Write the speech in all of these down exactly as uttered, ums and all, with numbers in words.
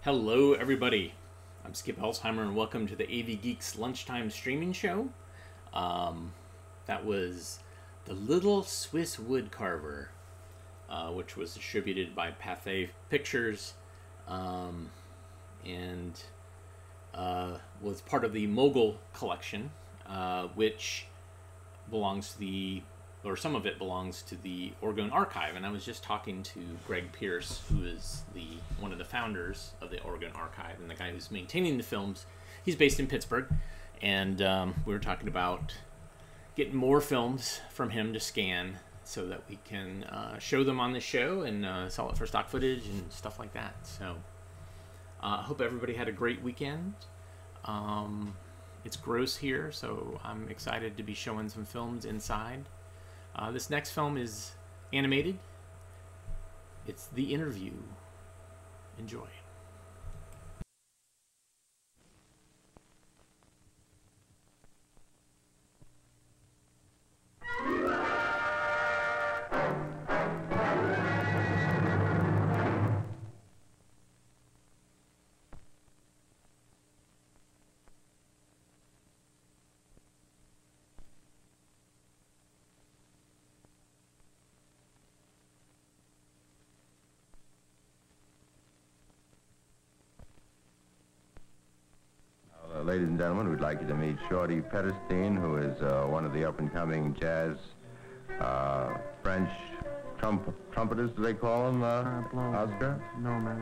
Hello, everybody. I'm Skip Elsheimer, and welcome to the A V Geeks Lunchtime streaming show. Um, that was The Little Swiss Woodcarver, uh, which was distributed by Pathé Pictures, um, and uh, was part of the Mogul collection, uh, which belongs to the, or some of it belongs to the Oregon Archive. And I was just talking to Greg Pierce, who is the one of the founders of the Oregon Archive and the guy who's maintaining the films. He's based in Pittsburgh, and um, we were talking about getting more films from him to scan so that we can uh, show them on the show and uh, sell it for stock footage and stuff like that. So I uh, hope everybody had a great weekend. Um, it's gross here, so I'm excited to be showing some films inside. Uh, this next film is animated. It's The Interview. Enjoy. Ladies and gentlemen, we'd like you to meet Shorty Petterstein, who is uh, one of the up-and-coming jazz uh, French trump trumpeters, do they call them, uh, I blow, Oscar? No, man,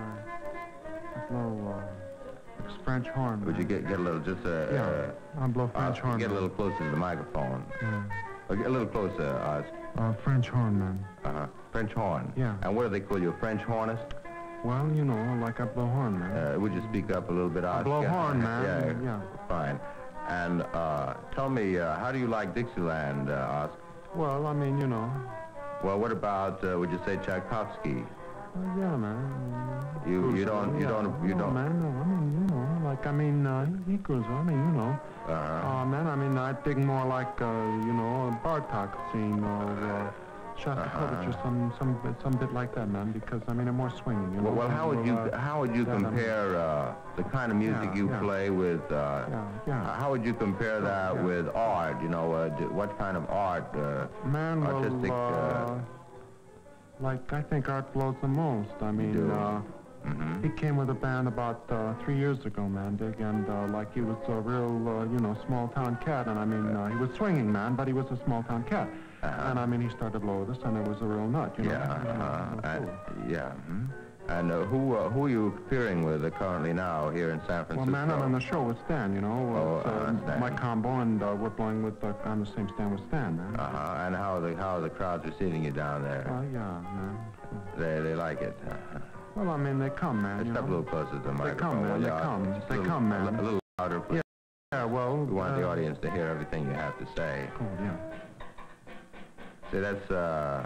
I, I blow uh, it's French horn. Would man. you get, get a little, just a... Yeah, uh, I blow French Oscar, horn. get a man. little closer to the microphone. Yeah. Uh, get a little closer, Oscar. Uh, French horn, man. Uh-huh. French horn. Yeah. And what do they call you, a French hornist? Well, you know, like I blow horn, man. Uh, would you speak up a little bit, Oscar? I blow horn, man. Yeah, Yeah. Fine. And uh, tell me, uh, how do you like Dixieland, uh, Oscar? Well, I mean, you know. Well, what about, uh, would you say Tchaikovsky? Uh, yeah, man. You you don't you yeah. don't you no, don't. man. No, I mean, you know, like I mean, uh, he goes. I mean, you know. Uh-huh. Uh, man, I mean, I think more like, uh, you know, Bartok scene or. Uh, Shostakovich, Uh-huh. or some some bit, some bit like that, man. Because I mean, they're more swinging. You know? Well, well, how would you uh, how would you that, I mean- compare uh, the kind of music Yeah, you yeah. play with? Uh, Yeah, yeah. How would you compare that yeah. with art? You know, uh, d- what kind of art? Uh, Man, artistic, well, uh, uh, like I think art blows the most. I mean, do. uh, mhm. he came with a band about uh, three years ago, man, Dick, and uh, like he was a real, uh, you know, small town cat, and I mean, uh, he was swinging, man, but he was a small town cat, Uh-huh. and I mean, he started low with us, and it was a real nut, you know. Yeah, You know, uh, real and, cool. yeah. mhm. And uh, who uh, who are you appearing with uh, currently now here in San Francisco? Well, man, I'm on the show with Stan, you know. Oh, It's, uh, uh, Stan. my combo, and uh, we're blowing with uh, on the same stand with Stan, man. Uh-huh. And how are the how are the crowds receiving you down there? Well, yeah, man. They they like it. Uh-huh. Well, I mean, they come, man. You Step a know? little closer to the They microphone. come, man. will They you? come. Just a They little- come, man. A little louder, please. Yeah, well, We want the uh, audience to hear everything you have to say. Cool, yeah. See, that's uh,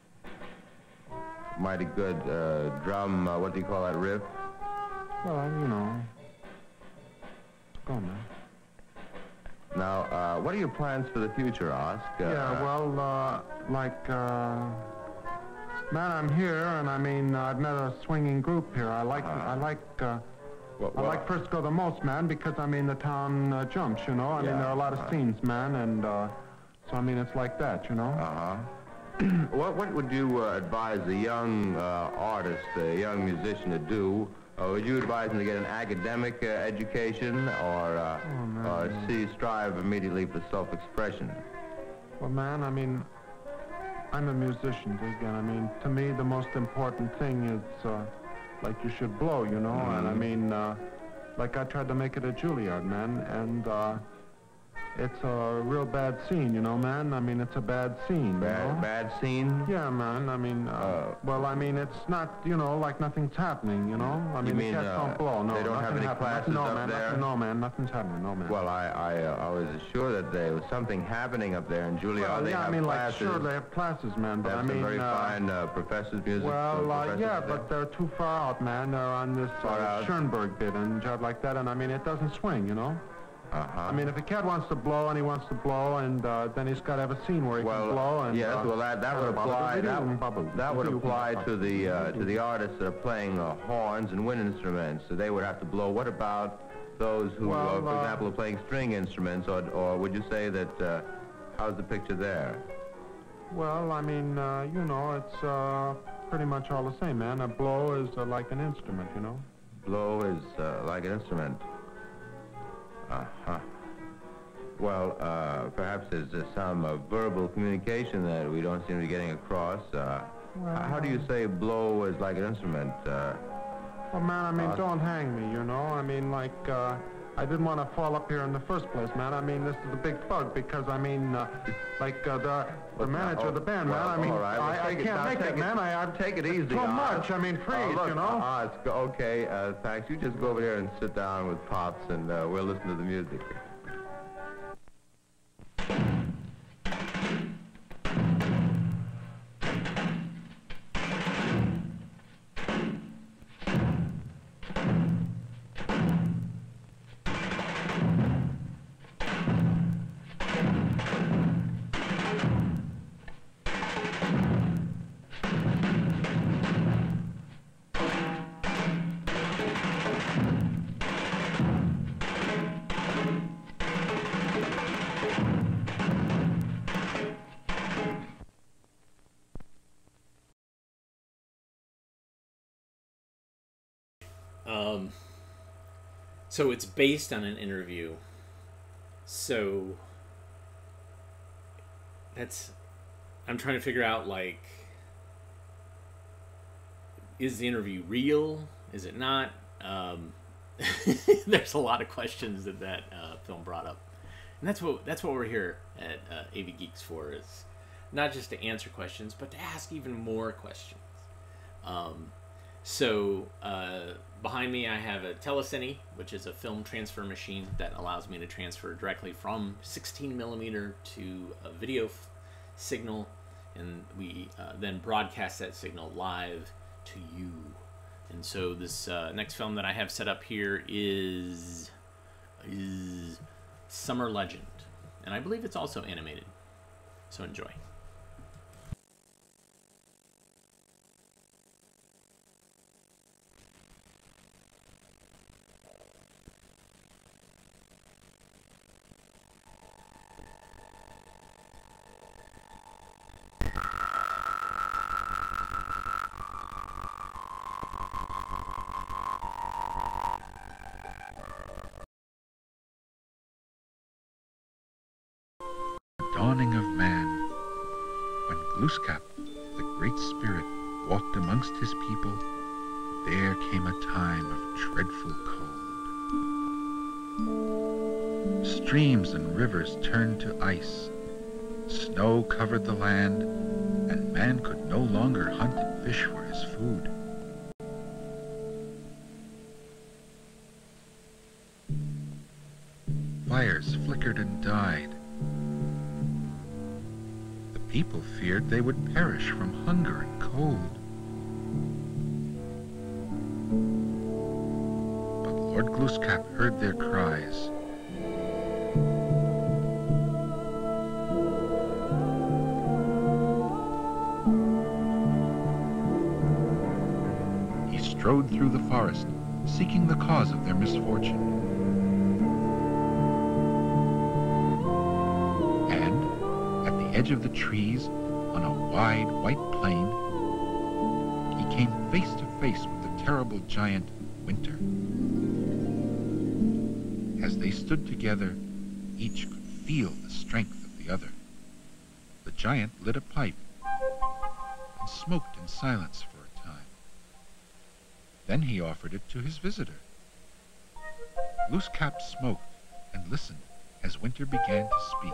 mighty good uh, drum. Uh, what do you call that riff? Well, you know. Go, man. Now, uh, what are your plans for the future, Osk? Uh, Yeah, well, uh, like, uh, man, I'm here, and I mean, uh, I've met a swinging group here. I like, Uh-huh. I like, uh, Well, I well, like Frisco the most, man, because I mean, the town uh, jumps, you know. I Yeah, mean, there are a lot of uh-huh. scenes, man, and uh, so I mean, it's like that, you know. Uh-huh. what, what would you uh, advise a young uh, artist, a young musician to do? Uh, would you advise him to get an academic uh, education or, uh, Oh, man, or yeah. see, strive immediately for self-expression? Well, man, I mean, I'm a musician, Dig, and I mean, to me, the most important thing is, uh, like, you should blow, you know, and I Mhm. mean, uh, like, I tried to make it at Juilliard, man, and, uh, it's a real bad scene, you know, man. I mean, it's a bad scene, Bad, you know? bad scene? Yeah, man, I mean, uh, Uh, well, I mean, it's not, you know, like nothing's happening, you know? I You mean, mean, the cats uh, don't blow, no, they don't have nothing any happens. classes no, up man, there? Nothing, no, man, nothing's happening, no, man. Well, I, I, uh, I was assured that there was something happening up there in Juilliard. Well, they yeah, have I mean, like, classes. sure, they have classes, man, They but have I some mean, very uh, fine uh, professors, music well, uh, professors yeah, there. but they're too far out, man. They're on this Far uh, out? Schoenberg bit and job like that, and I mean, it doesn't swing, you know? Uh-huh. I mean, if a cat wants to blow and he wants to blow, and uh, then he's got to have a scene where he well, can blow. And, yes, uh, well, that, that would apply. That, that would apply to the uh, to the artists that are playing uh, horns and wind instruments. So they would have to blow. What about those who, well, uh, for uh, example, are playing string instruments, or or would you say that? Uh, how's the picture there? Well, I mean, uh, you know, it's uh, pretty much all the same, man. A blow is uh, like an instrument, you know. Blow is uh, like an instrument. Uh-huh. Well, uh, perhaps there's uh, some uh, verbal communication that we don't seem to be getting across. Uh, well, how do you say blow is like an instrument? Uh, well, man, I mean, uh, don't hang me, you know. I mean, like, uh, I didn't want to fall up here in the first place, man. I mean, this is a big bug because, I mean, uh, like, uh, the, the manager oh, of the band, well, man, I mean, all right. Well, I, I take it- can't now make take it, man. I, I Take it easy. Too Oz. much. I mean, freeze, Uh, look, you know. Oz, okay, uh, thanks. You just go over there and sit down with Pops, and uh, we'll listen to the music. Um, so it's based on an interview. So that's, I'm trying to figure out, like, is the interview real? Is it not? Um, there's a lot of questions that that uh, film brought up, and that's what that's what we're here at uh, A V Geeks for, is not just to answer questions, but to ask even more questions. Um, so uh, behind me, I have a Telecine, which is a film transfer machine that allows me to transfer directly from sixteen millimeter to a video f- signal, and we uh, then broadcast that signal live to you. And so this uh, next film that I have set up here is is Summer Legend, and I believe it's also animated. So enjoy. Dawning of man, when Glooskap, the great spirit, walked amongst his people, there came a time of dreadful cold. Streams and rivers turned to ice, snow covered the land, and man could no longer hunt and fish for his food. Fires flickered and died. People feared they would perish from hunger and cold. But Lord Glooskap heard their cries. He strode through the forest, seeking the cause of their misfortune. Edge of the trees, on a wide white plain, he came face to face with the terrible giant Winter. As they stood together, each could feel the strength of the other. The giant lit a pipe and smoked in silence for a time. Then he offered it to his visitor. Glooskap smoked and listened as Winter began to speak.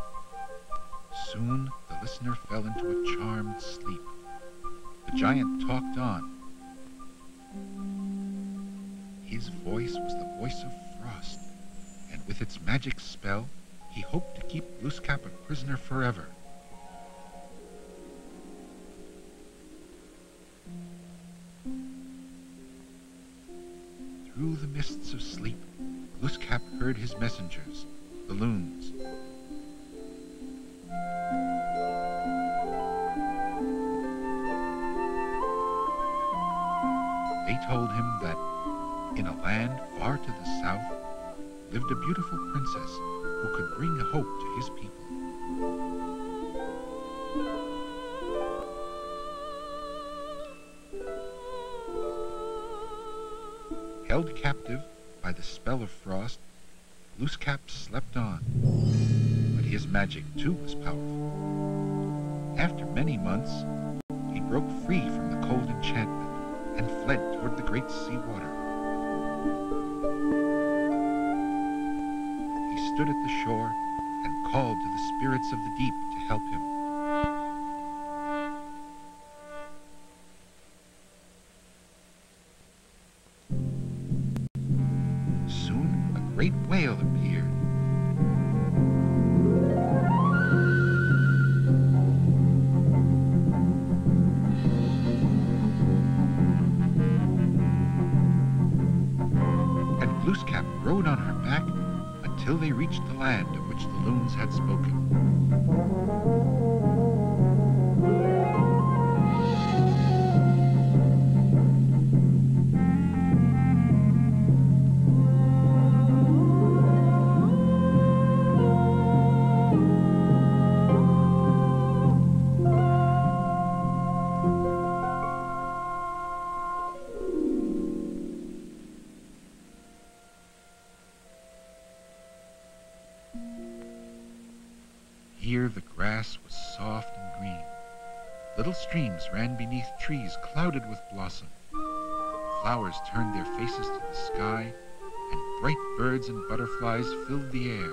Soon the listener fell into a charmed sleep. The giant talked on. His voice was the voice of frost, and with its magic spell, he hoped to keep Glooskap a prisoner forever. Through the mists of sleep, Glooskap heard his messengers, the loons. They told him that in a land far to the south lived a beautiful princess who could bring hope to his people. Held captive by the spell of frost, Glooskap slept on, but his magic too was powerful. After many months, he broke free from the cold enchantment and fled toward the great sea water. He stood at the shore and called to the spirits of the deep to help him. Soon a great whale appeared. And Glooskap rode on her back until they reached the land of which the loons had spoken. Here the grass was soft and green. Little streams ran beneath trees clouded with blossom. Flowers turned their faces to the sky, and bright birds and butterflies filled the air.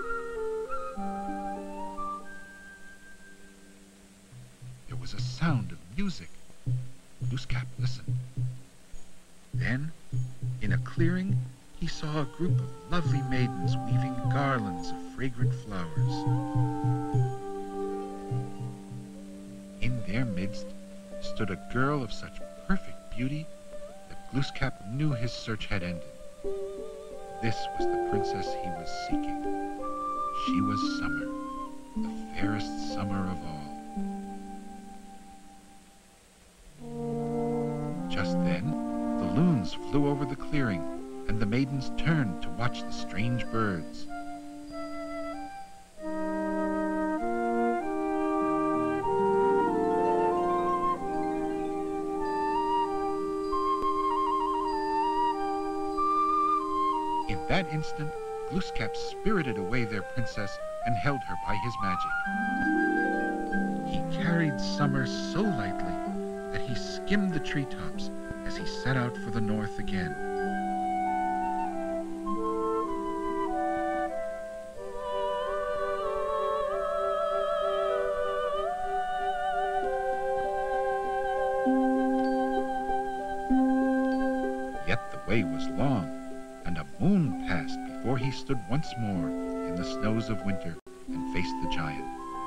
There was a sound of music. Glooskap listened. Then, in a clearing, he saw a group of lovely maidens weaving garlands of fragrant flowers. In their midst stood a girl of such perfect beauty that Glooskap knew his search had ended. This was the princess he was seeking. She was Summer, the fairest summer of all. Just then, the loons flew over the clearing, and the maidens turned to watch the strange birds. In that instant, Glooskap spirited away their princess and held her by his magic. He carried Summer so lightly that he skimmed the treetops as he set out for the north again. Yet the way was long, and a moon passed before he stood once more in the snows of winter and faced the giant.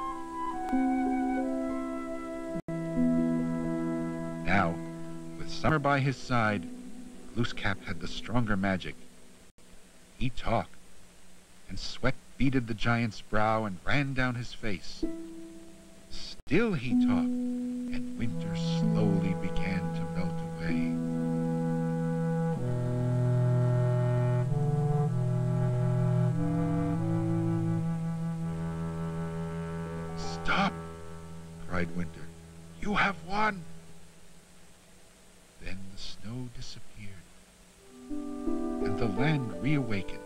Now, with Summer by his side, Glooskap had the stronger magic. He talked, and sweat beaded the giant's brow and ran down his face. Still he talked, and winter slowly began to melt away. "Stop!" cried Winter. "You have won!" Then the snow disappeared, and the land reawakened.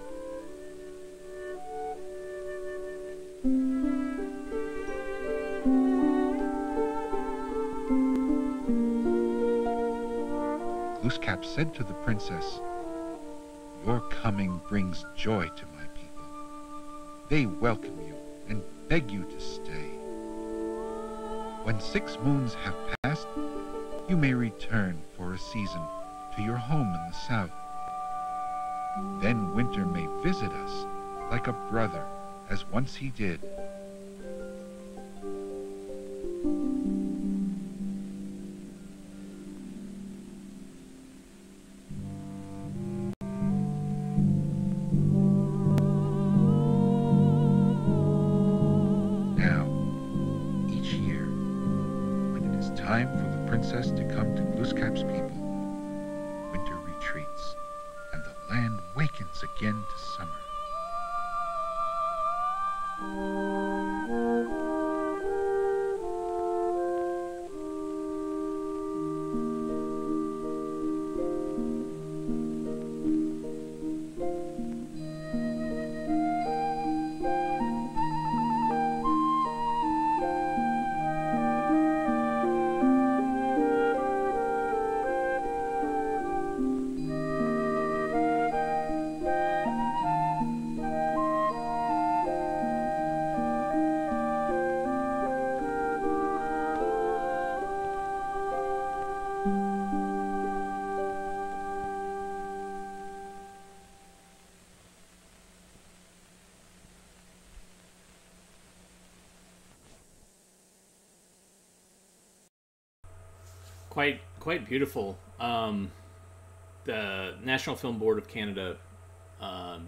Glooskap said to the princess, "Your coming brings joy to my people. They welcome you and beg you to stay. When six moons have passed, you may return for a season to your home in the south. Then winter may visit us like a brother, as once he did." time for the princess to come to Glooskap's people. Winter retreats, and the land wakens again to summer. Quite quite beautiful. Um, the National Film Board of Canada um,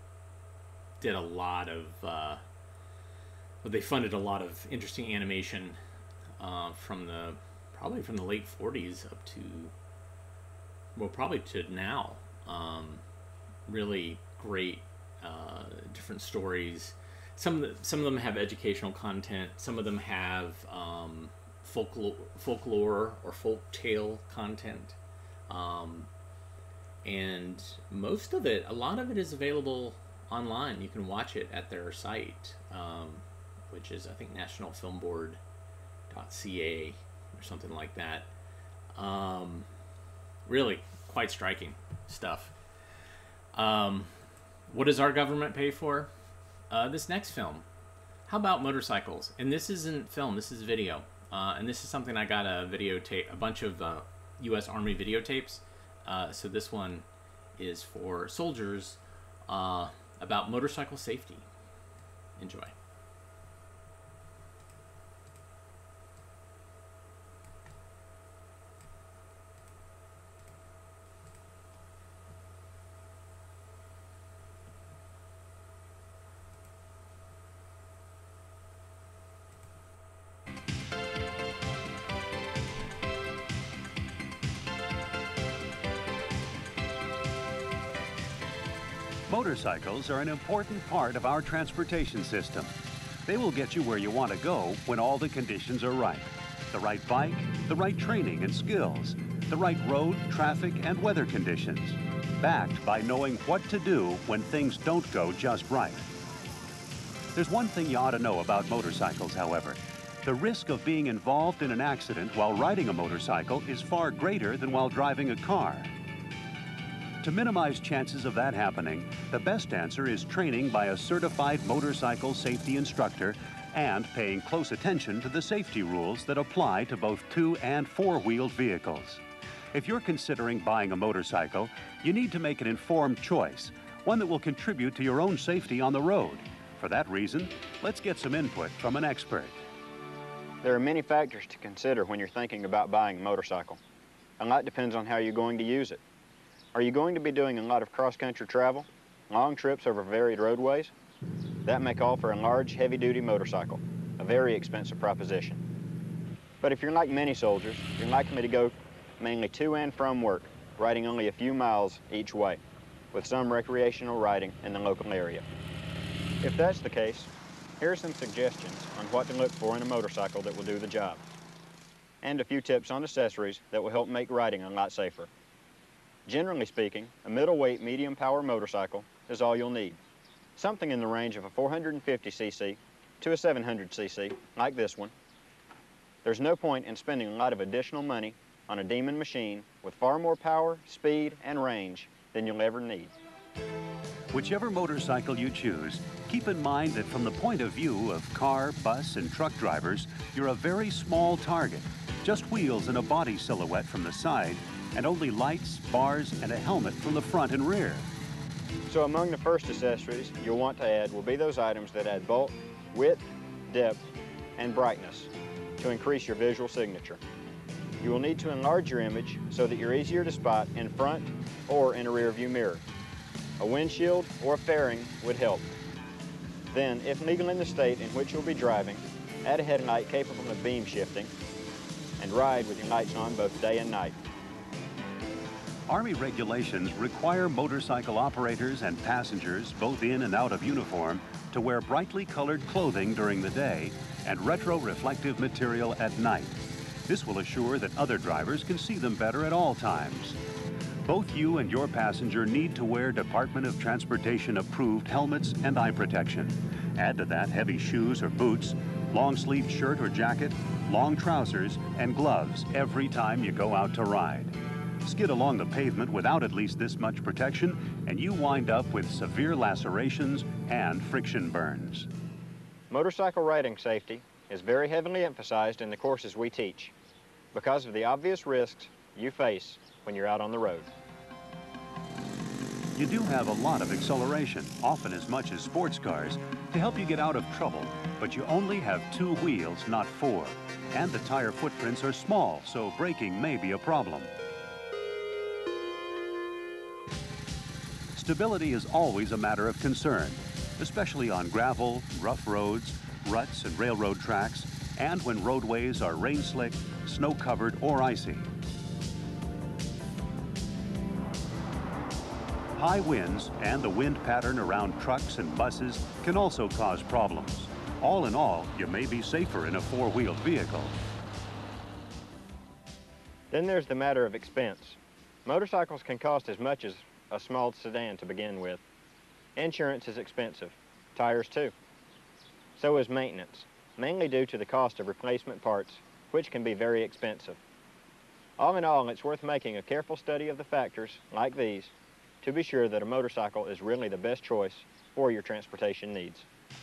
did a lot of uh, well, they funded a lot of interesting animation uh, from the probably from the late forties up to well probably to now. Um, really great uh, different stories. Some of the, some of them have educational content. Some of them have um, folklore, folklore or folk tale content, um, and most of it, a lot of it is available online. You can watch it at their site, um, which is I think national film board dot c a or something like that. Um, really quite striking stuff. Um, what does our government pay for? Uh, this next film. How about motorcycles? And this isn't film, this is video. Uh, and this is something I got a videotape, a bunch of uh, U S Army videotapes. Uh, so this one is for soldiers uh, about motorcycle safety. Enjoy. Motorcycles are an important part of our transportation system. They will get you where you want to go when all the conditions are right. The right bike, the right training and skills, the right road, traffic, and weather conditions. Backed by knowing what to do when things don't go just right. There's one thing you ought to know about motorcycles, however. The risk of being involved in an accident while riding a motorcycle is far greater than while driving a car. To minimize chances of that happening, the best answer is training by a certified motorcycle safety instructor and paying close attention to the safety rules that apply to both two- and four-wheeled vehicles. If you're considering buying a motorcycle, you need to make an informed choice, one that will contribute to your own safety on the road. For that reason, let's get some input from an expert. There are many factors to consider when you're thinking about buying a motorcycle. A lot depends on how you're going to use it. Are you going to be doing a lot of cross-country travel, long trips over varied roadways? That may call for a large, heavy-duty motorcycle, a very expensive proposition. But if you're like many soldiers, you're likely to go mainly to and from work, riding only a few miles each way, with some recreational riding in the local area. If that's the case, here are some suggestions on what to look for in a motorcycle that will do the job, and a few tips on accessories that will help make riding a lot safer. Generally speaking, a middleweight medium power motorcycle is all you'll need. Something in the range of a four hundred fifty c c to a seven hundred c c, like this one. There's no point in spending a lot of additional money on a demon machine with far more power, speed, and range than you'll ever need. Whichever motorcycle you choose, keep in mind that from the point of view of car, bus, and truck drivers, you're a very small target. Just wheels and a body silhouette from the side, and only lights, bars, and a helmet from the front and rear. So among the first accessories you'll want to add will be those items that add bulk, width, depth, and brightness to increase your visual signature. You will need to enlarge your image so that you're easier to spot in front or in a rear view mirror. A windshield or a fairing would help. Then, if legal in the state in which you'll be driving, add a headlight capable of beam shifting, and ride with your lights on both day and night. Army regulations require motorcycle operators and passengers, both in and out of uniform, to wear brightly colored clothing during the day and retro-reflective material at night. This will assure that other drivers can see them better at all times. Both you and your passenger need to wear Department of Transportation approved helmets and eye protection. Add to that heavy shoes or boots, long-sleeved shirt or jacket, long trousers, and gloves every time you go out to ride. Skid along the pavement without at least this much protection, and you wind up with severe lacerations and friction burns. Motorcycle riding safety is very heavily emphasized in the courses we teach because of the obvious risks you face when you're out on the road. You do have a lot of acceleration, often as much as sports cars, to help you get out of trouble, but you only have two wheels, not four. And the tire footprints are small, so braking may be a problem. Stability is always a matter of concern, especially on gravel, rough roads, ruts and railroad tracks, and when roadways are rain-slick, snow-covered, or icy. High winds and the wind pattern around trucks and buses can also cause problems. All in all, you may be safer in a four-wheeled vehicle. Then there's the matter of expense. Motorcycles can cost as much as a small sedan to begin with. Insurance is expensive, tires too. So is maintenance, mainly due to the cost of replacement parts, which can be very expensive. All in all, it's worth making a careful study of the factors, like these, to be sure that a motorcycle is really the best choice for your transportation needs.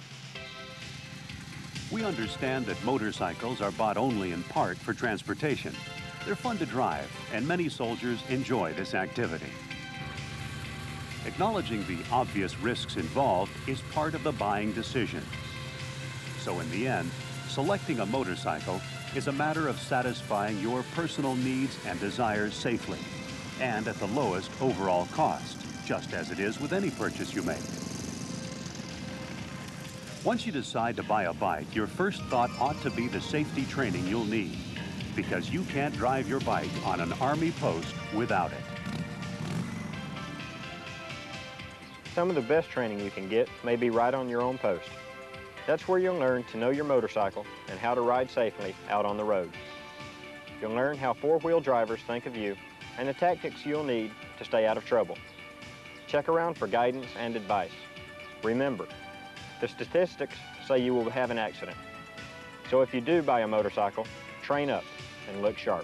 We understand that motorcycles are bought only in part for transportation. They're fun to drive, and many soldiers enjoy this activity. Acknowledging the obvious risks involved is part of the buying decision. So in the end, selecting a motorcycle is a matter of satisfying your personal needs and desires safely and at the lowest overall cost, just as it is with any purchase you make. Once you decide to buy a bike, your first thought ought to be the safety training you'll need, because you can't drive your bike on an Army post without it. Some of the best training you can get may be right on your own post. That's where you'll learn to know your motorcycle and how to ride safely out on the road. You'll learn how four-wheel drivers think of you and the tactics you'll need to stay out of trouble. Check around for guidance and advice. Remember, the statistics say you will have an accident. So if you do buy a motorcycle, train up and look sharp.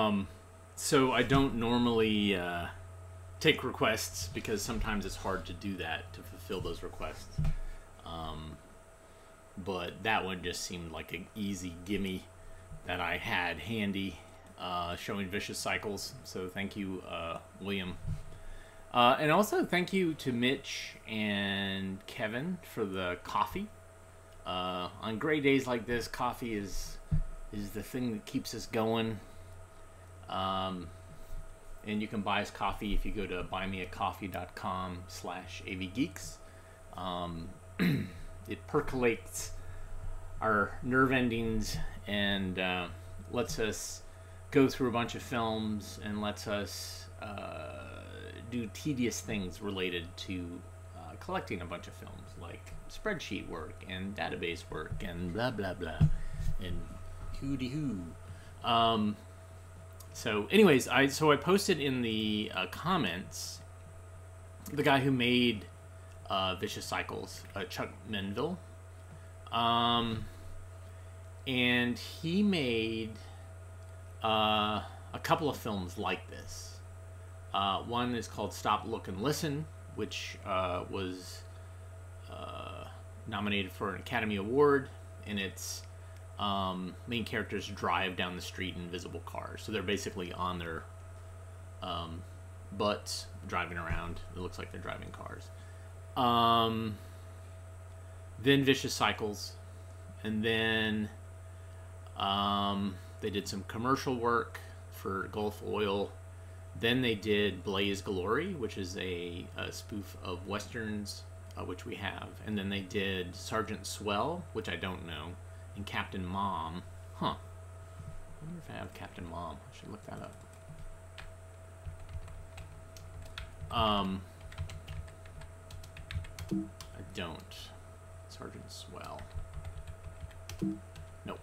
Um, so I don't normally uh, take requests because sometimes it's hard to do that, to fulfill those requests. Um, but that one just seemed like an easy gimme that I had handy, uh, showing Vicious Cycles. So thank you, uh, William. Uh, and also thank you to Mitch and Kevin for the coffee. Uh, on gray days like this, coffee is is the thing that keeps us going. Um, and you can buy us coffee if you go to buymeacoffee.com slash avgeeks. Um, it percolates our nerve endings and uh, lets us go through a bunch of films and lets us uh, do tedious things related to uh, collecting a bunch of films, like spreadsheet work and database work and blah blah blah and hooty hoo. Um, so, anyways, I so I posted in the uh, comments the guy who made uh, Vicious Cycles, uh, Chuck Menville, um, and he made uh, a couple of films like this. Uh, one is called Stop, Look, and Listen, which uh, was uh, nominated for an Academy Award, and its um, main characters drive down the street in invisible cars. So they're basically on their um, butts driving around. It looks like they're driving cars. Um, then Vicious Cycles, and then um, they did some commercial work for Gulf Oil. Then they did Blaze Glory, which is a, a spoof of Westerns, uh, which we have. And then they did Sergeant Swell, which I don't know, and Captain Mom. Huh. I wonder if I have Captain Mom. I should look that up. Um, I don't. Sergeant Swell. Nope.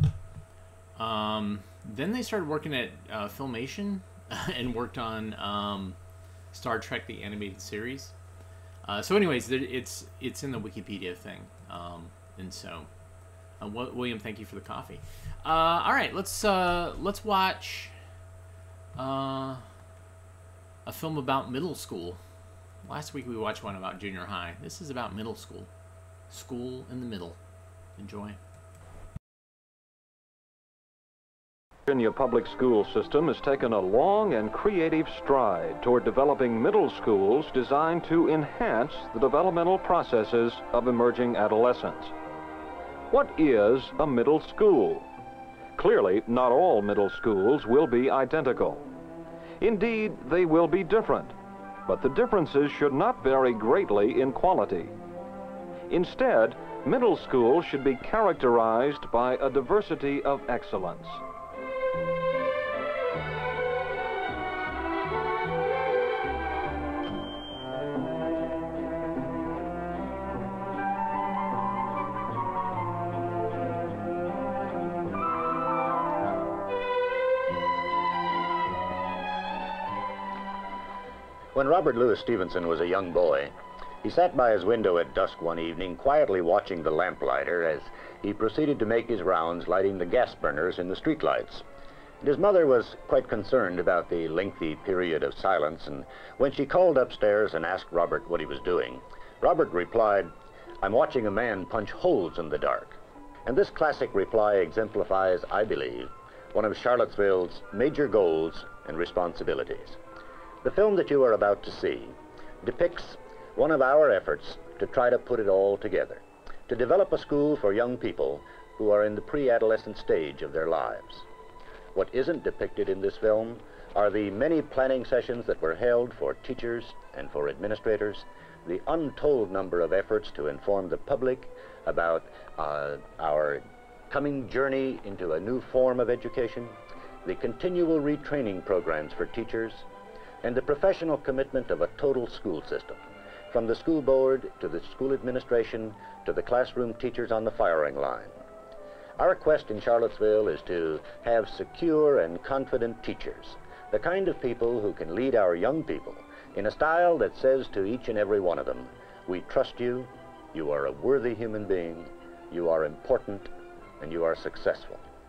Um, then they started working at uh, Filmation. And worked on um, Star Trek: The Animated Series. Uh, so, anyways, it's it's in the Wikipedia thing, um, and so uh, William, thank you for the coffee. Uh, all right, let's uh, let's watch uh, a film about middle school. Last week we watched one about junior high. This is about middle school, school in the middle. Enjoy. Virginia public school system has taken a long and creative stride toward developing middle schools designed to enhance the developmental processes of emerging adolescents. What is a middle school? Clearly, not all middle schools will be identical. Indeed, they will be different, but the differences should not vary greatly in quality. Instead, middle schools should be characterized by a diversity of excellence. When Robert Louis Stevenson was a young boy, he sat by his window at dusk one evening, quietly watching the lamplighter as he proceeded to make his rounds lighting the gas burners in the streetlights. His mother was quite concerned about the lengthy period of silence, and when she called upstairs and asked Robert what he was doing, Robert replied, "I'm watching a man punch holes in the dark." And this classic reply exemplifies, I believe, one of Charlottesville's major goals and responsibilities. The film that you are about to see depicts one of our efforts to try to put it all together, to develop a school for young people who are in the pre-adolescent stage of their lives. What isn't depicted in this film are the many planning sessions that were held for teachers and for administrators, the untold number of efforts to inform the public about uh, our coming journey into a new form of education, the continual retraining programs for teachers, and the professional commitment of a total school system, from the school board to the school administration to the classroom teachers on the firing line. Our quest in Charlottesville is to have secure and confident teachers, the kind of people who can lead our young people in a style that says to each and every one of them, "We trust you, you are a worthy human being, you are important, and you are successful."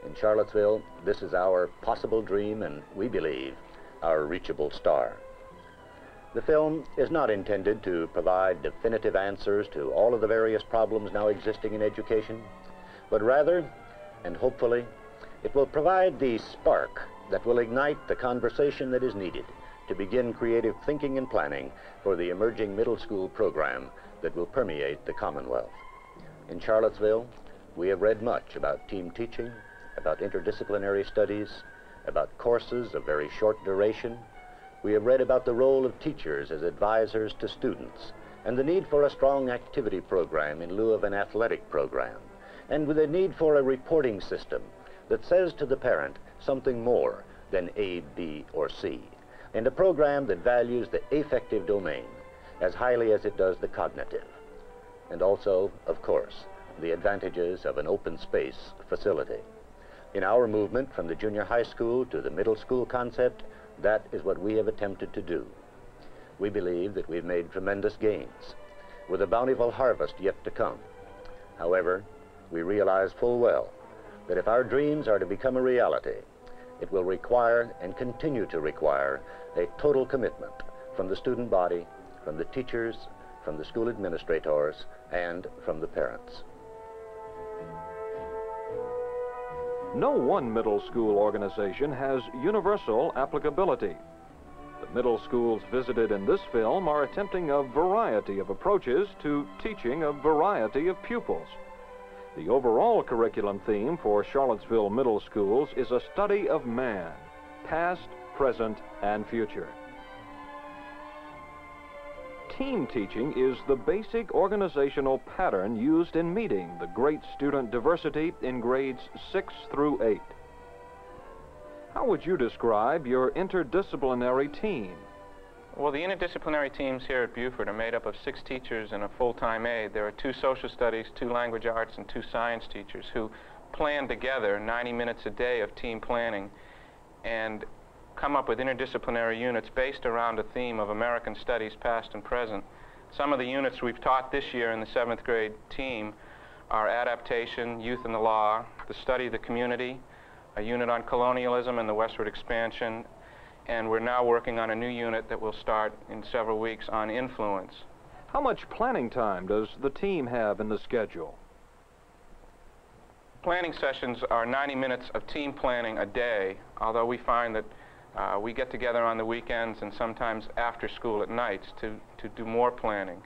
In Charlottesville, this is our possible dream and, we believe, our reachable star. The film is not intended to provide definitive answers to all of the various problems now existing in education, but rather, and hopefully, it will provide the spark that will ignite the conversation that is needed to begin creative thinking and planning for the emerging middle school program that will permeate the Commonwealth. In Charlottesville, we have read much about team teaching, about interdisciplinary studies, about courses of very short duration. We have read about the role of teachers as advisors to students and the need for a strong activity program in lieu of an athletic program, and with the need for a reporting system that says to the parent something more than A, B, or C, and a program that values the affective domain as highly as it does the cognitive. And also, of course, the advantages of an open space facility. In our movement from the junior high school to the middle school concept, that is what we have attempted to do. We believe that we've made tremendous gains, with a bountiful harvest yet to come. However, we realize full well that if our dreams are to become a reality, it will require and continue to require a total commitment from the student body, from the teachers, from the school administrators, and from the parents. No one middle school organization has universal applicability. The middle schools visited in this film are attempting a variety of approaches to teaching a variety of pupils. The overall curriculum theme for Charlottesville middle schools is a study of man, past, present, and future. Team teaching is the basic organizational pattern used in meeting the great student diversity in grades six through eight. How would you describe your interdisciplinary team? Well, the interdisciplinary teams here at Buford are made up of six teachers and a full-time aide. There are two social studies, two language arts, and two science teachers who plan together ninety minutes a day of team planning and come up with interdisciplinary units based around a theme of American studies, past and present. Some of the units we've taught this year in the seventh grade team are adaptation, youth and the law, the study of the community, a unit on colonialism and the westward expansion, and we're now working on a new unit that will start in several weeks on influence. How much planning time does the team have in the schedule? Planning sessions are ninety minutes of team planning a day, although we find that uh, we get together on the weekends and sometimes after school at nights to, to do more planning.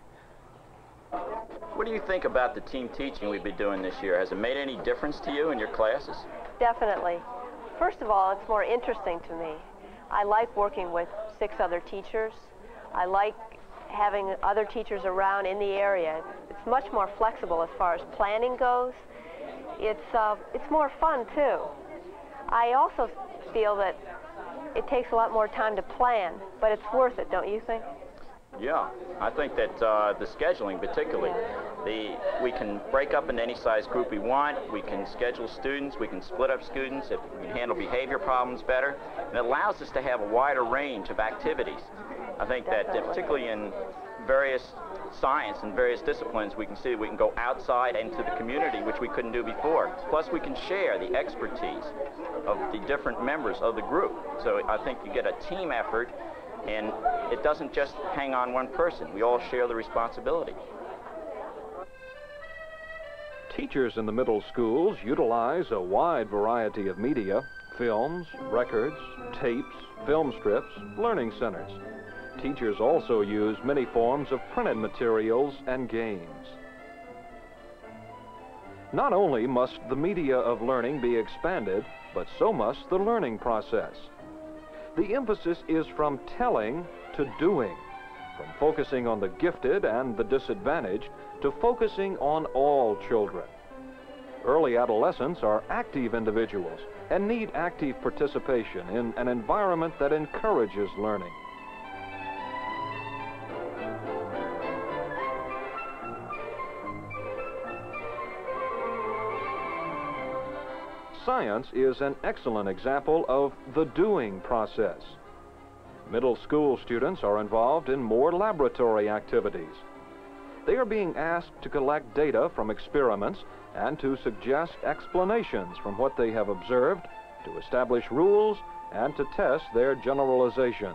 What do you think about the team teaching we've been doing this year? Has it made any difference to you in your classes? Definitely. First of all, it's more interesting to me. I like working with six other teachers. I like having other teachers around in the area. It's much more flexible as far as planning goes. It's, uh, it's more fun, too. I also feel that it takes a lot more time to plan, but it's worth it, don't you think? Yeah, I think that uh, the scheduling particularly, the, we can break up into any size group we want, we can schedule students, we can split up students, if we can handle behavior problems better, and it allows us to have a wider range of activities. I think that uh, particularly in various science and various disciplines, we can see we can go outside into the community, which we couldn't do before. Plus we can share the expertise of the different members of the group. So I think you get a team effort, and it doesn't just hang on one person. We all share the responsibility. Teachers in the middle schools utilize a wide variety of media: films, records, tapes, film strips, learning centers. Teachers also use many forms of printed materials and games. Not only must the media of learning be expanded, but so must the learning process. The emphasis is from telling to doing, from focusing on the gifted and the disadvantaged to focusing on all children. Early adolescents are active individuals and need active participation in an environment that encourages learning. Science is an excellent example of the doing process. Middle school students are involved in more laboratory activities. They are being asked to collect data from experiments and to suggest explanations from what they have observed, to establish rules, and to test their generalizations.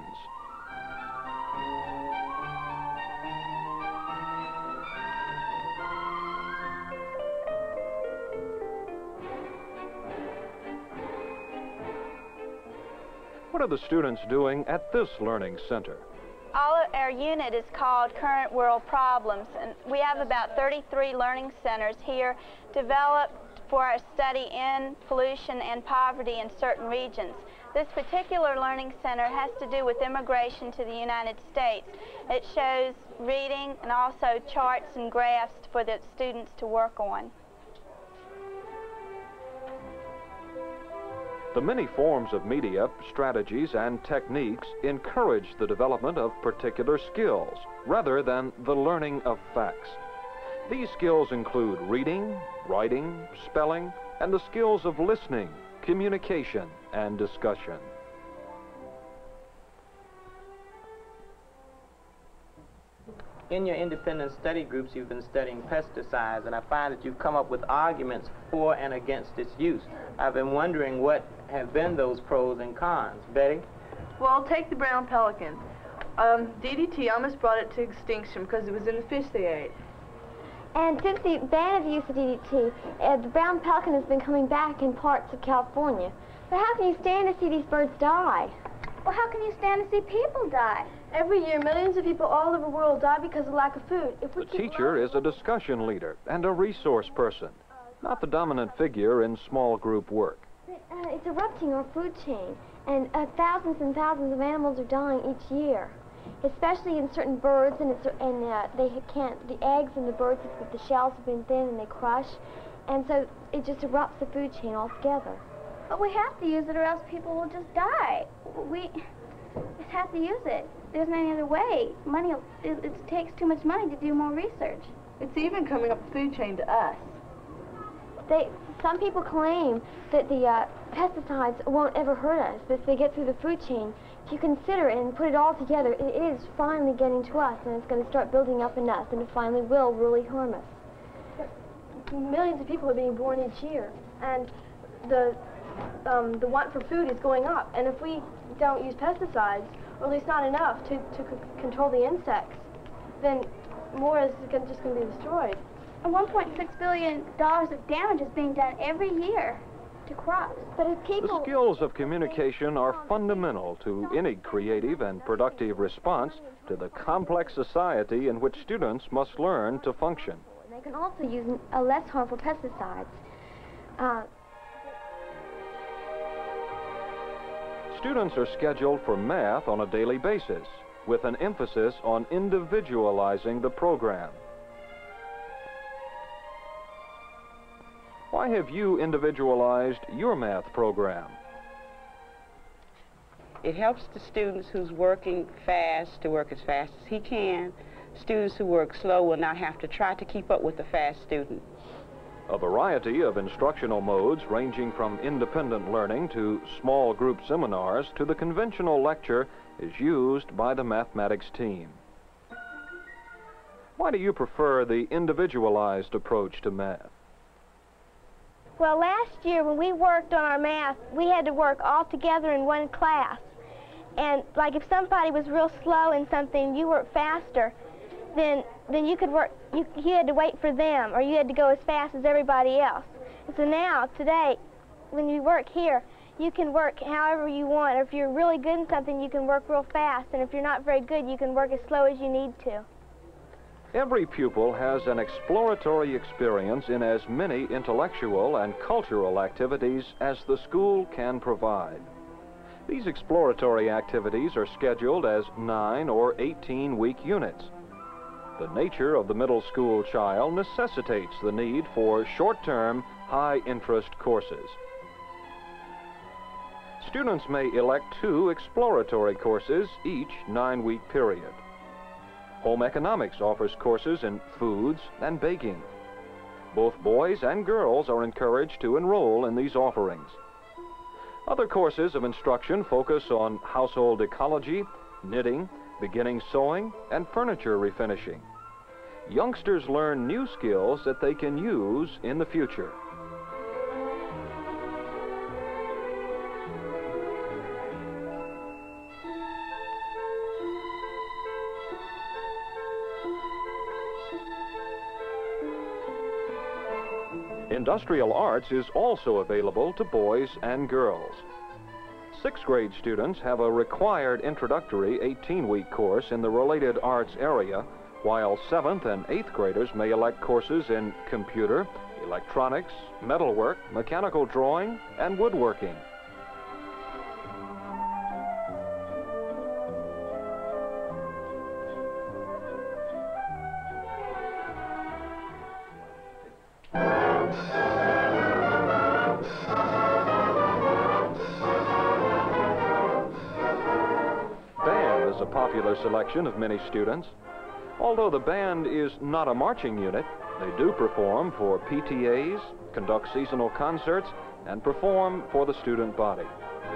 What are the students doing at this learning center? All of our unit is called Current World Problems, and we have about thirty-three learning centers here developed for our study in pollution and poverty in certain regions. This particular learning center has to do with immigration to the United States. It shows reading and also charts and graphs for the students to work on. The many forms of media, strategies, and techniques encourage the development of particular skills rather than the learning of facts. These skills include reading, writing, spelling, and the skills of listening, communication, and discussion. In your independent study groups, you've been studying pesticides, and I find that you've come up with arguments for and against its use. I've been wondering what have been those pros and cons. Betty? Well, take the brown pelican. Um, D D T almost brought it to extinction because it was in the fish they ate. And since the ban of use of D D T, uh, the brown pelican has been coming back in parts of California. But how can you stand to see these birds die? Well, how can you stand to see people die? Every year, millions of people all over the world die because of lack of food. If we The teacher is a discussion leader and a resource person, not the dominant figure in small group work. Uh, it's erupting our food chain, and uh, thousands and thousands of animals are dying each year, especially in certain birds, and, it's, and uh, they can't, the eggs in the birds, the shells have been thin and they crush, and so it just erupts the food chain altogether. But we have to use it or else people will just die. We just have to use it. There's no other way. Money, it, it takes too much money to do more research. It's even coming up the food chain to us. They, some people claim that the uh, pesticides won't ever hurt us, but if they get through the food chain, if you consider it and put it all together, it is finally getting to us, and it's going to start building up in us, and it finally will really harm us. Millions of people are being born each year, and the, um, the want for food is going up, and if we don't use pesticides, or at least not enough to, to c control the insects, then more is gonna, just going to be destroyed. And one point six billion dollars of damage is being done every year to crops. But if people... The skills of communication are fundamental to any creative and productive response to the complex society in which students must learn to function. They can also use uh, less harmful pesticides. Uh, Students are scheduled for math on a daily basis, with an emphasis on individualizing the program. Why have you individualized your math program? It helps the students who's working fast to work as fast as he can. Students who work slow will not have to try to keep up with the fast student. A variety of instructional modes ranging from independent learning to small group seminars to the conventional lecture is used by the mathematics team. Why do you prefer the individualized approach to math? Well, last year when we worked on our math, we had to work all together in one class. And like if somebody was real slow in something, you worked faster, then then you could work, you, you had to wait for them, or you had to go as fast as everybody else. And so now, today, when you work here, you can work however you want. Or if you're really good in something, you can work real fast. And if you're not very good, you can work as slow as you need to. Every pupil has an exploratory experience in as many intellectual and cultural activities as the school can provide. These exploratory activities are scheduled as nine or eighteen week units. The nature of the middle school child necessitates the need for short-term, high-interest courses. Students may elect two exploratory courses each nine-week period. Home economics offers courses in foods and baking. Both boys and girls are encouraged to enroll in these offerings. Other courses of instruction focus on household ecology, knitting, beginning sewing, and furniture refinishing. youngsters learn new skills that they can use in the future. Industrial arts is also available to boys and girls. Sixth grade students have a required introductory eighteen-week course in the related arts area, while seventh and eighth graders may elect courses in computer, electronics, metalwork, mechanical drawing, and woodworking. Band is a popular selection of many students. Although the band is not a marching unit, they do perform for P T As, conduct seasonal concerts, and perform for the student body.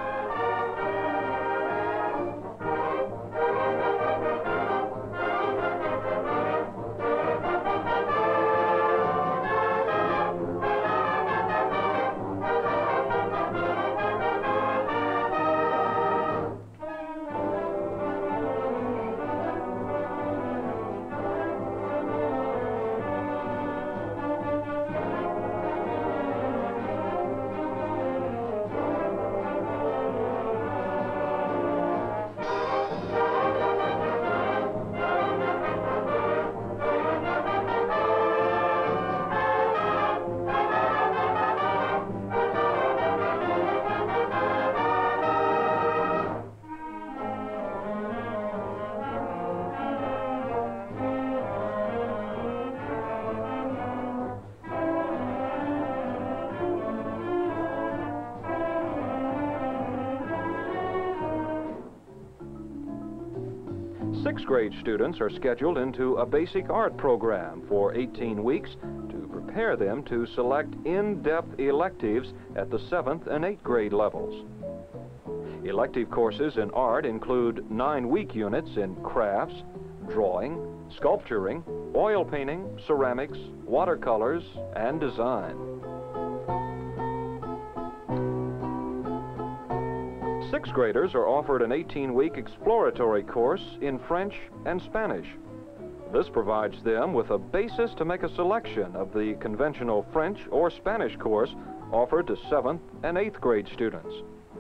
Sixth grade students are scheduled into a basic art program for eighteen weeks to prepare them to select in-depth electives at the seventh and eighth grade levels. Elective courses in art include nine-week units in crafts, drawing, sculpturing, oil painting, ceramics, watercolors, and design. Sixth graders are offered an eighteen-week exploratory course in French and Spanish. This provides them with a basis to make a selection of the conventional French or Spanish course offered to seventh and eighth grade students.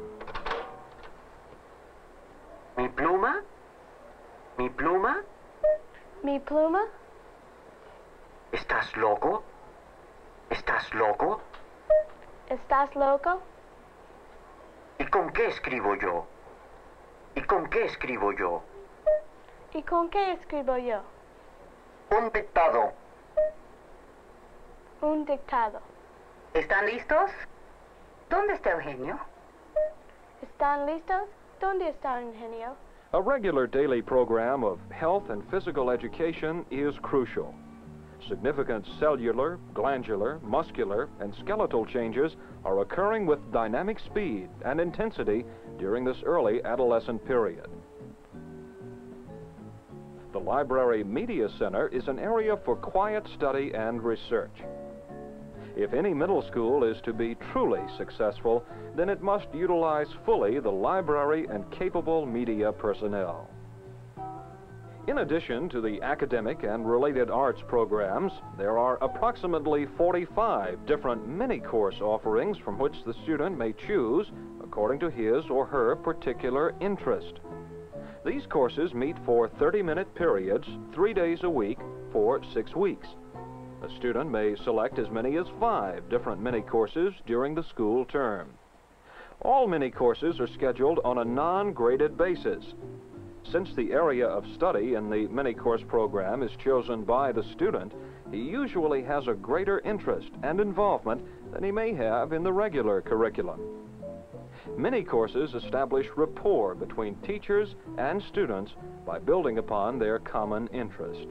Mi pluma? Mi pluma? Mi pluma? ¿Estás loco? ¿Estás loco? ¿Estás loco? ¿Y con qué escribo yo? ¿Y con qué escribo yo? ¿Y con qué escribo yo? Un dictado. Un dictado. ¿Están listos? ¿Dónde está Eugenio? ¿Están listos? ¿Dónde está Eugenio? A regular daily program of health and physical education is crucial. Significant cellular, glandular, muscular, and skeletal changes are occurring with dynamic speed and intensity during this early adolescent period. The Library Media Center is an area for quiet study and research. If any middle school is to be truly successful, then it must utilize fully the library and capable media personnel. In addition to the academic and related arts programs, there are approximately forty-five different mini-course offerings from which the student may choose according to his or her particular interest. These courses meet for thirty-minute periods, three days a week, for six weeks. A student may select as many as five different mini-courses during the school term. All mini-courses are scheduled on a non-graded basis. Since the area of study in the mini-course program is chosen by the student, he usually has a greater interest and involvement than he may have in the regular curriculum. Mini-courses establish rapport between teachers and students by building upon their common interest.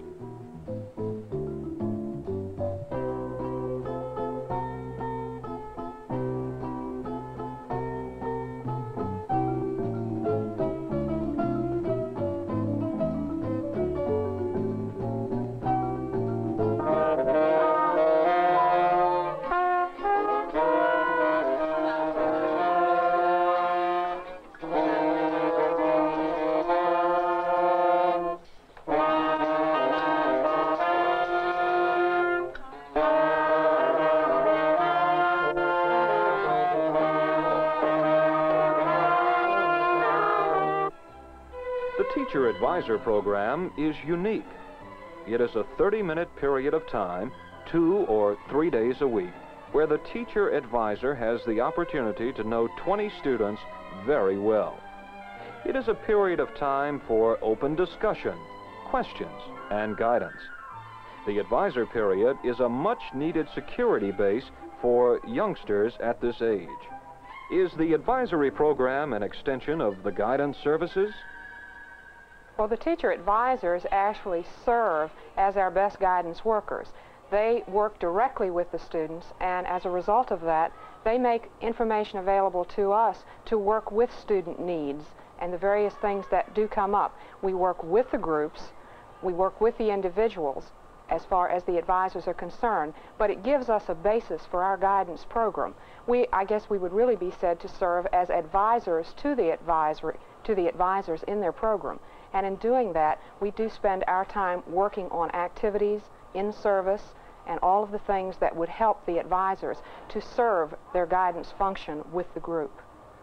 Teacher Advisor program is unique. It is a thirty-minute period of time, two or three days a week, where the teacher advisor has the opportunity to know twenty students very well. It is a period of time for open discussion, questions, and guidance. The advisor period is a much-needed security base for youngsters at this age. Is the advisory program an extension of the guidance services? Well, the teacher advisors actually serve as our best guidance workers. They work directly with the students, and as a result of that, they make information available to us to work with student needs and the various things that do come up. We work with the groups, we work with the individuals as far as the advisors are concerned, but it gives us a basis for our guidance program. We, I guess we would really be said to serve as advisors to the advisory, to the advisors in their program. And in doing that, we do spend our time working on activities in service and all of the things that would help the advisors to serve their guidance function with the group.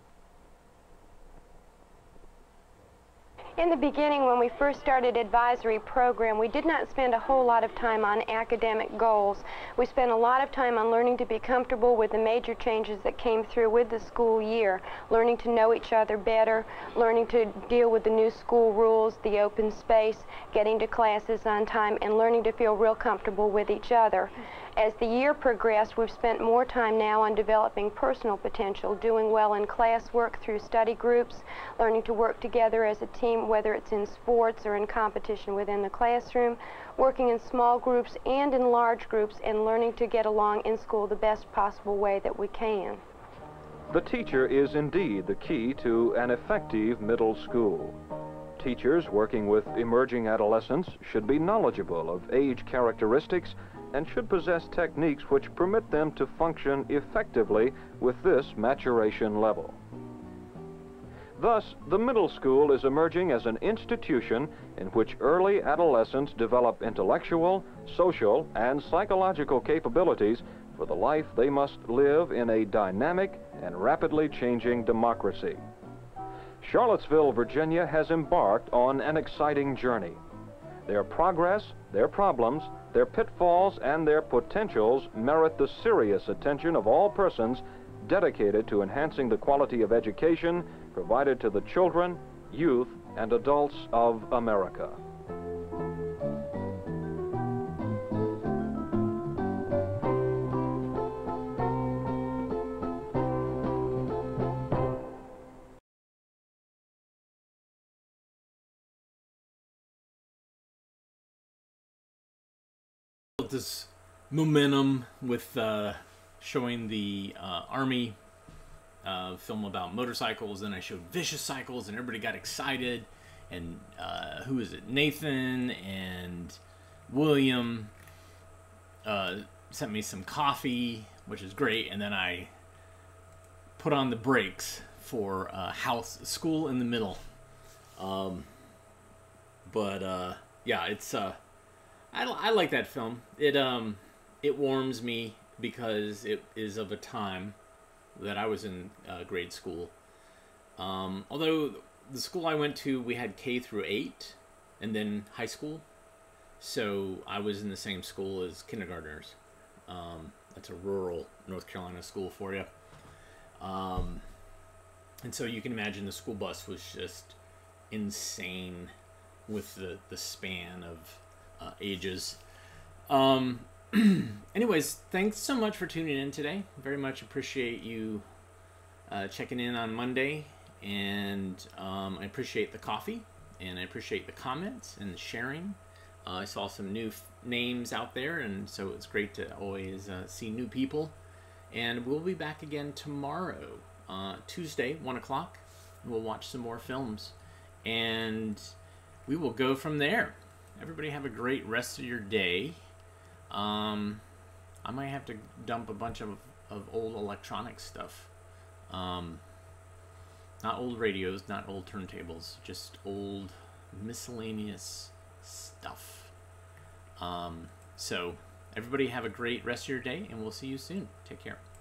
In the beginning, when we first started advisory program, we did not spend a whole lot of time on academic goals. We spent a lot of time on learning to be comfortable with the major changes that came through with the school year, learning to know each other better, learning to deal with the new school rules, the open space, getting to classes on time, and learning to feel real comfortable with each other. As the year progressed, we've spent more time now on developing personal potential, doing well in classwork through study groups, learning to work together as a team, whether it's in sports or in competition within the classroom, working in small groups and in large groups, and learning to get along in school the best possible way that we can. The teacher is indeed the key to an effective middle school. Teachers working with emerging adolescents should be knowledgeable of age characteristics and should possess techniques which permit them to function effectively with this maturation level. Thus, the middle school is emerging as an institution in which early adolescents develop intellectual, social, and psychological capabilities for the life they must live in a dynamic and rapidly changing democracy. Charlottesville, Virginia has embarked on an exciting journey. Their progress, their problems, their pitfalls, and their potentials merit the serious attention of all persons dedicated to enhancing the quality of education provided to the children, youth, and adults of America. This momentum with uh, showing the uh, Army uh, film about motorcycles, and I showed vicious cycles, and everybody got excited. And uh, who is it? Nathan and William uh, sent me some coffee, which is great. And then I put on the brakes for uh, House School in the Middle. Um, but uh, yeah, it's. Uh, I, I like that film. It um it warms me because it is of a time that I was in uh, grade school. Um, although the school I went to, we had K through eight, and then high school. So I was in the same school as kindergartners. Um, that's a rural North Carolina school for you. Um, and so you can imagine the school bus was just insane with the the span of Uh, ages. Um, anyways, thanks so much for tuning in today. Very much appreciate you uh, checking in on Monday, and um, I appreciate the coffee, and I appreciate the comments and the sharing. Uh, I saw some new f names out there, and so it's great to always uh, see new people. And we'll be back again tomorrow, uh, Tuesday, one o'clock. We'll watch some more films, and we will go from there. Everybody have a great rest of your day. Um, I might have to dump a bunch of, of old electronic stuff. Um, not old radios, not old turntables, just old miscellaneous stuff. Um, so, everybody have a great rest of your day, and we'll see you soon. Take care.